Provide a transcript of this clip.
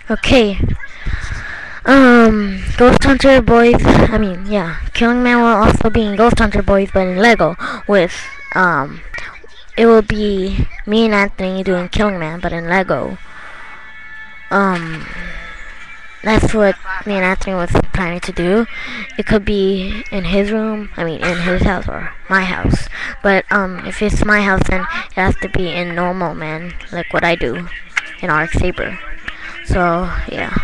Okay. Ghost Hunter Boys. I mean, yeah, Killing Man will also be in Ghost Hunter Boys, but in Lego. With it will be me and Anthony doing Killing Man, but in Lego. Um, that's what me and Anthony was planning to do. It could be in his room. I mean, in his house or my house. But if it's my house, then it has to be in normal man, like what I do in Arc Saber. So yeah.